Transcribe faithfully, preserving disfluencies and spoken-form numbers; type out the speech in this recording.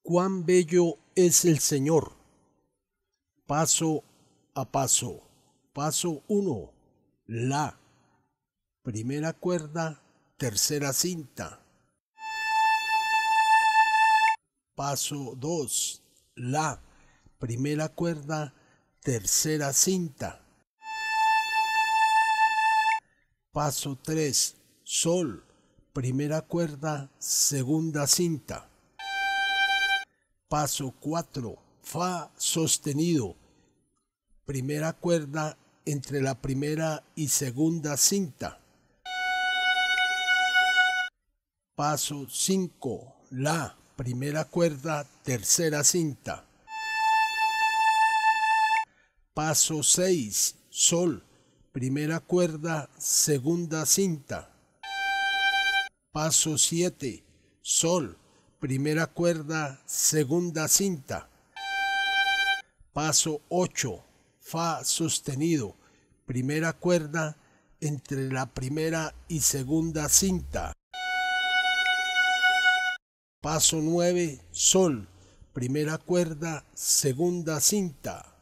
Cuán bello es el Señor. Paso a paso. Paso uno. La. Primera cuerda, tercera cinta. Paso dos. La. Primera cuerda, tercera cinta. Paso tres. Sol. Primera cuerda, segunda cinta. Paso cuatro. Fa sostenido. Primera cuerda entre la primera y segunda cinta. Paso cinco. La. Primera cuerda, tercera cinta. Paso seis. Sol. Primera cuerda, segunda cinta. Paso siete. Sol. Primera cuerda, segunda cinta. Paso ocho. Fa sostenido. Primera cuerda entre la primera y segunda cinta. Paso nueve. Sol. Primera cuerda, segunda cinta.